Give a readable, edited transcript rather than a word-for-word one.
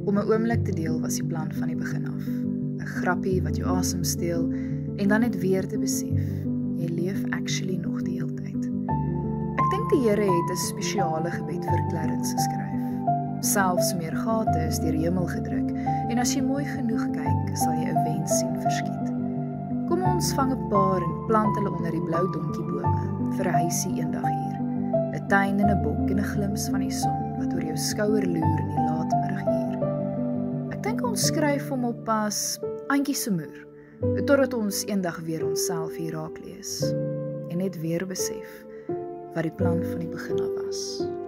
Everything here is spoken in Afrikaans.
Om 'n oomblik te deel was die plan van die begin af. 'n Grappie wat jou asem steel en dan net weer te besef, jy leef actually nog die hele tyd. Ek dink die Here het 'n spesiale gebed vir Clarence geskryf. Selfs meer gate is deur die hemel gedruk en as jy mooi genoeg kyk, sal jy 'n wens sien verskiet. Kom ons vang 'n paar en plant hulle onder die blou donkiebome vir 'n huisie eendag hier. 'n Tuin en 'n bok en 'n glimps van die son wat oor jou skouer loer in die laatmiddaguur. Ek dink ons skryf hom op as Antjie se moer, totdat ons eendag weer onsself hier raak lees en net weer besef wat die plan van die begin af was.